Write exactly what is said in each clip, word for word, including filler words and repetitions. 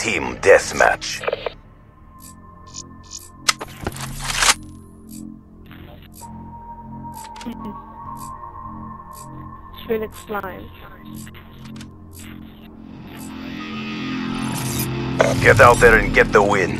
Team Deathmatch. Phoenix Slime. Get out there and get the win.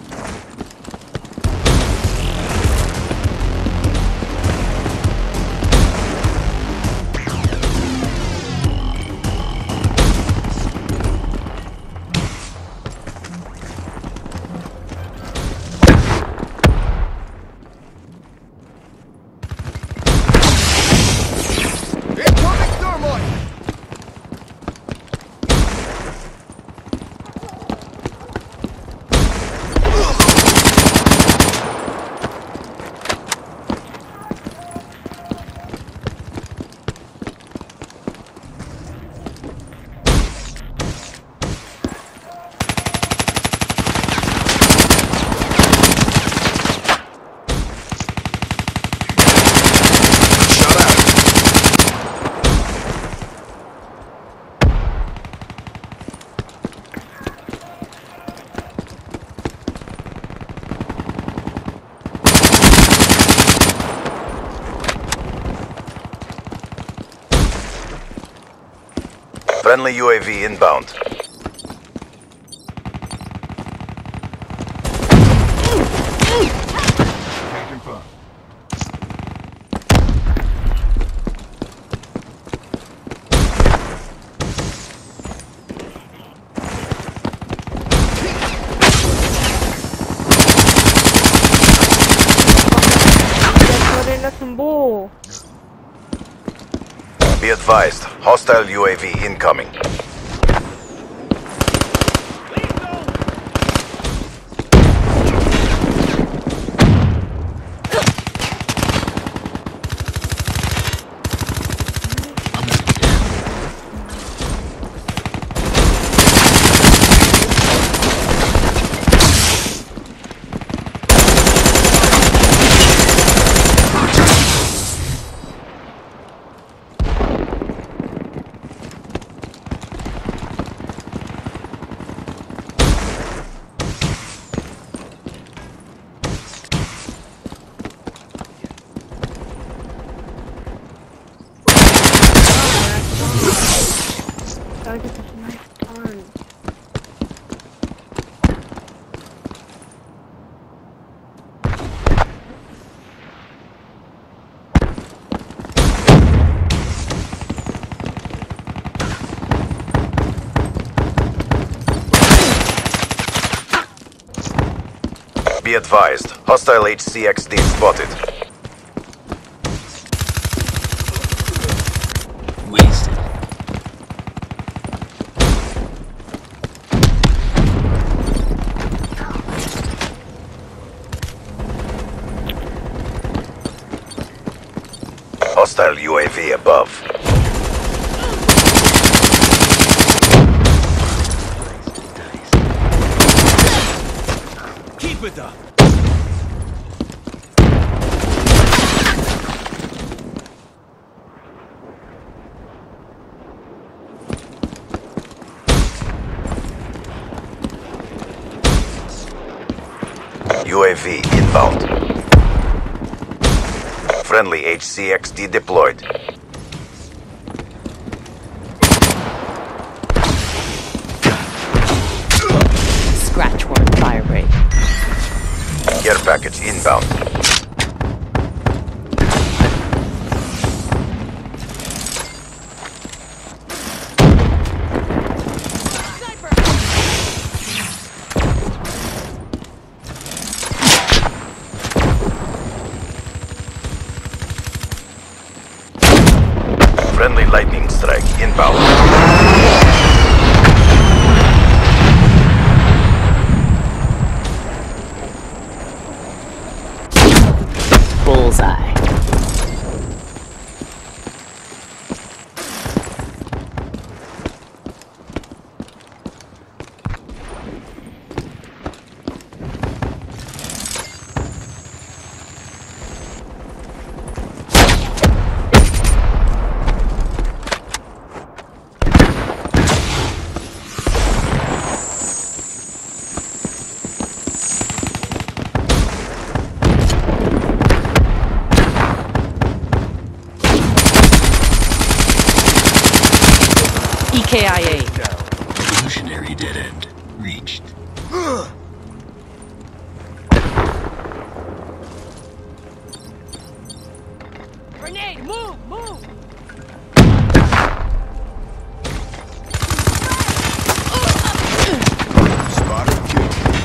Friendly U A V inbound. Be advised, hostile U A V incoming. Be advised, hostile H C X D spotted. Wasted. Hostile U A V above. Keep it up. U A V inbound. Friendly H C X D deployed. Scratch word fire rate. Care package inbound. Friendly lightning strike inbound. Bullseye. K I A. Evolutionary dead end reached. Grenade, move, move! Spotted kill.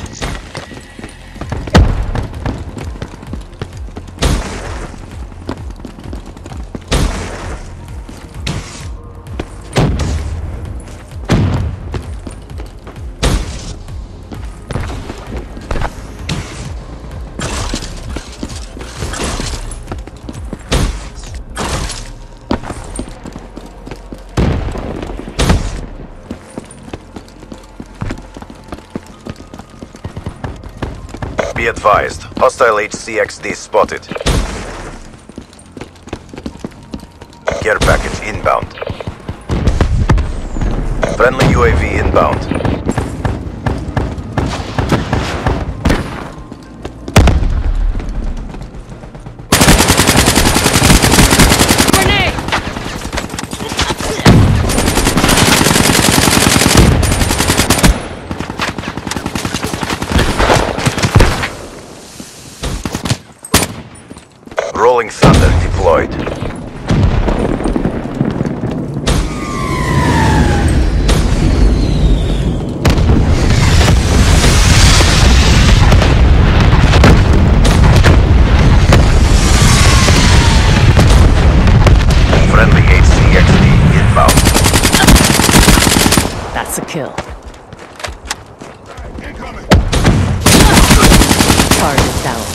Be advised, hostile H C X D spotted. Care package inbound. Friendly U A V inbound. Rolling Thunder deployed. Friendly H C X D inbound. That's a kill. Incoming. Target down.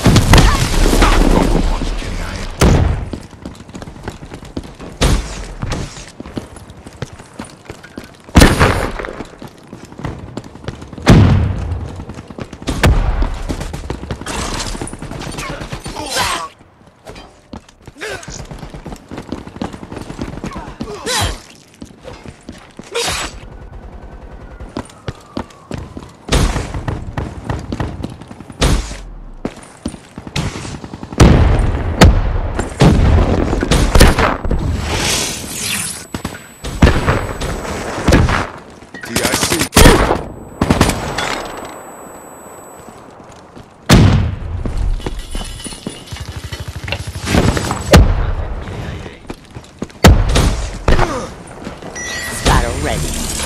T I C. Battle ready.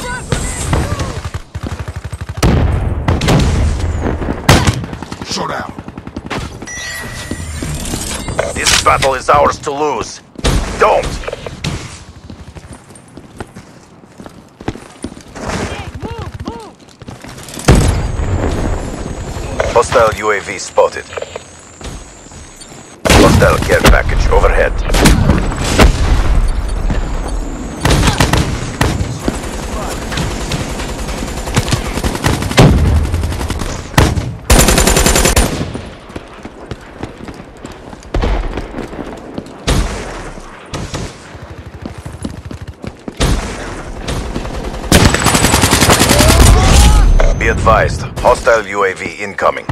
Showdown. This battle is ours to lose. Don't! Hostile U A V spotted. Hostile care package overhead. Be advised, hostile U A V incoming.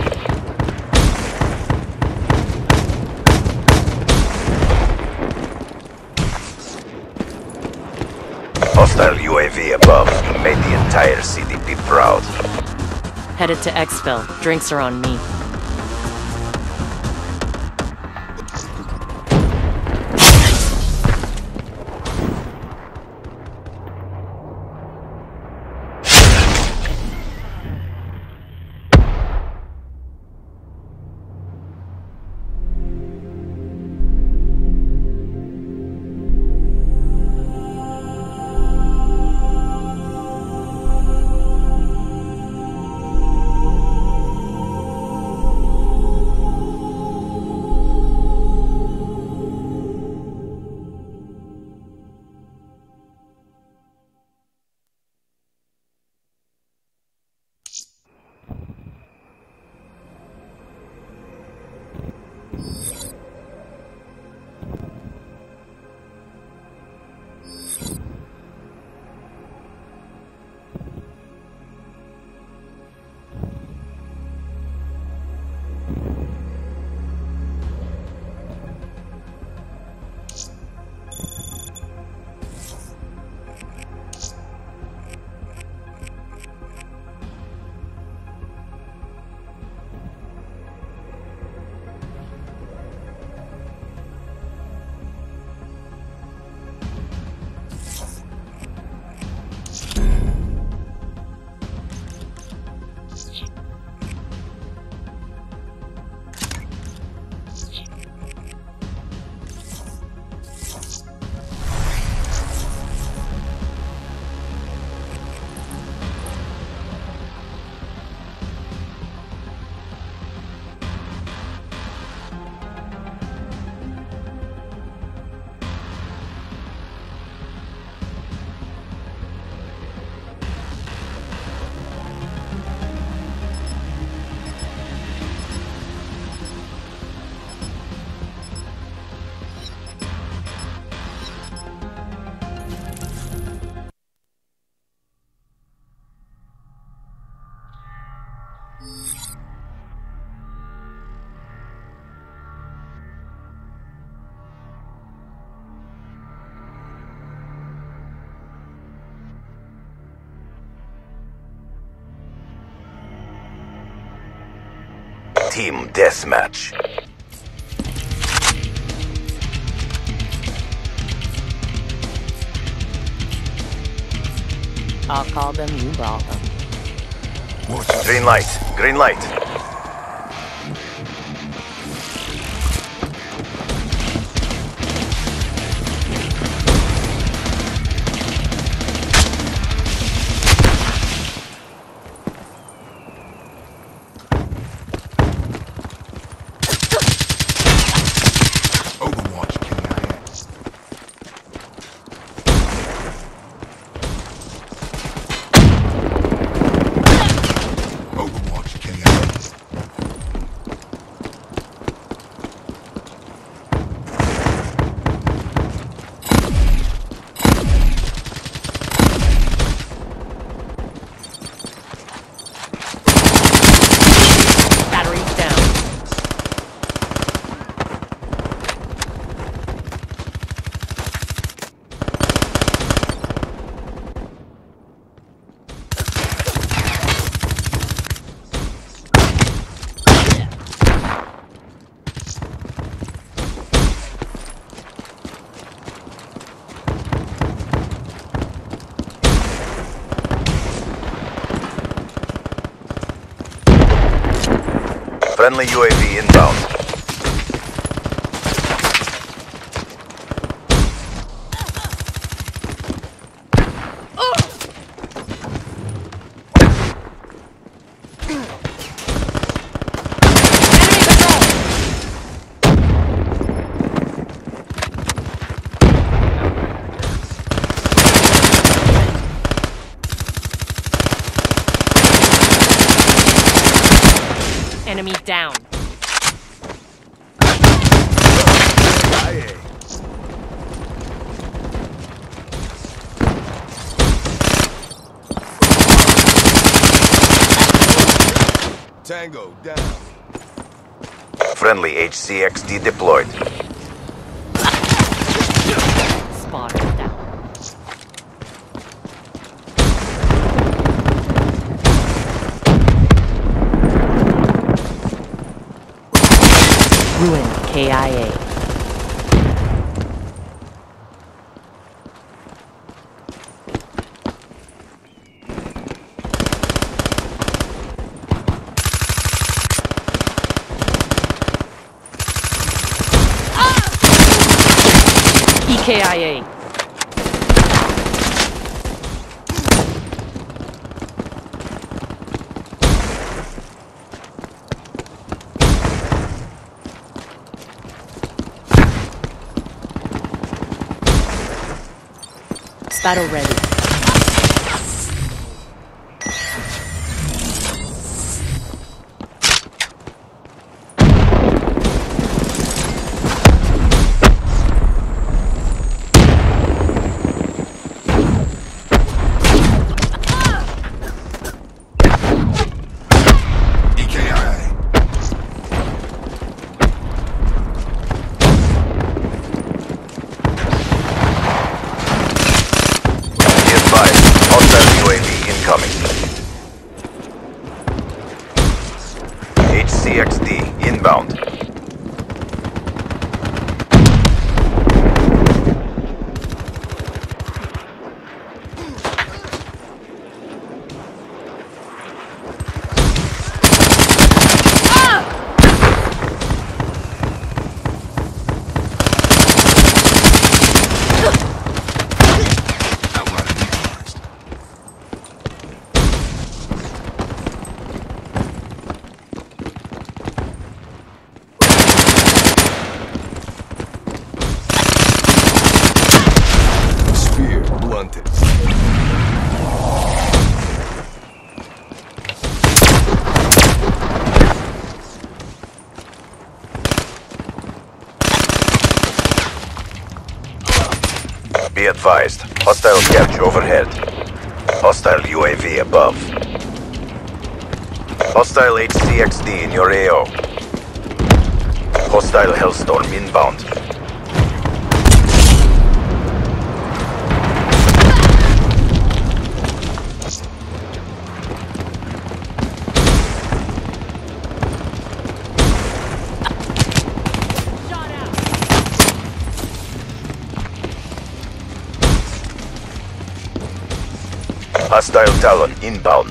Hostile U A V above. Made the entire C D P proud. Headed to Exfil. Drinks are on me. Team deathmatch. I'll call them, you ball them. Green light. Green light. Overwatch K I S. Overwatch K I S. Batteries down. Friendly U A V inbound. Enemy down. Tango down. Friendly H C X D deployed. Spotter down. Ruin K I A. E K I A. Battle ready. H C X D inbound. Be advised, hostile capture overhead. Hostile U A V above. Hostile H C X D in your A O. Hostile Hellstorm inbound. Hostile Talon inbound.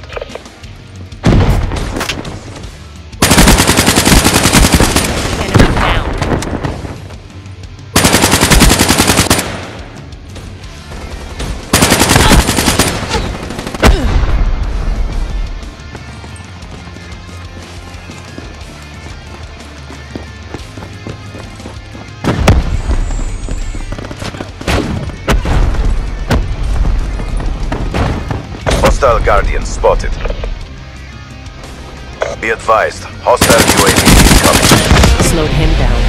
Enemy down. Hostile Guardian spotted. Be advised, hostile U A V incoming. Slowed him down.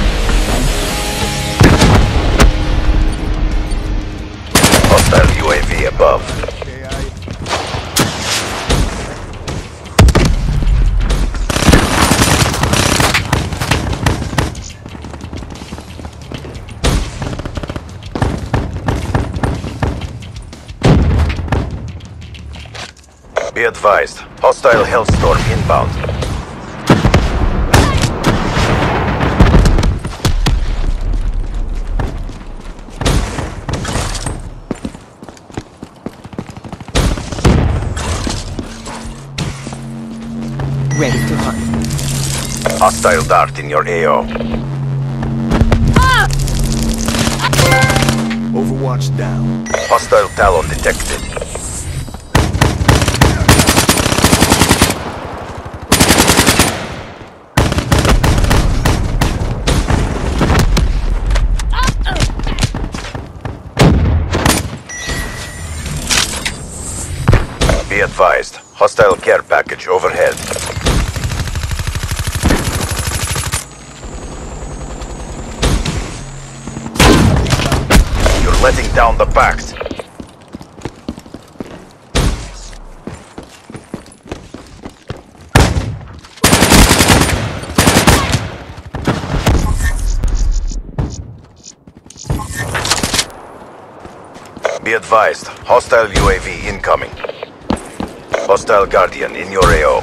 Hostile U A V above. A I. Be advised, hostile Hellstorm inbound. Ready to hunt. Hostile Dart in your A O. Overwatch down. Hostile Talon detected. Be advised, hostile care package overhead. You're letting down the pact. Be advised, hostile U A V incoming. Hostile Guardian in your A O.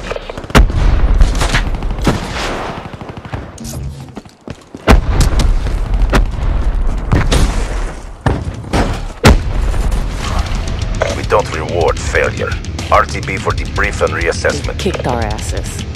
We don't reward failure. R T B for debrief and reassessment. Kicked our asses.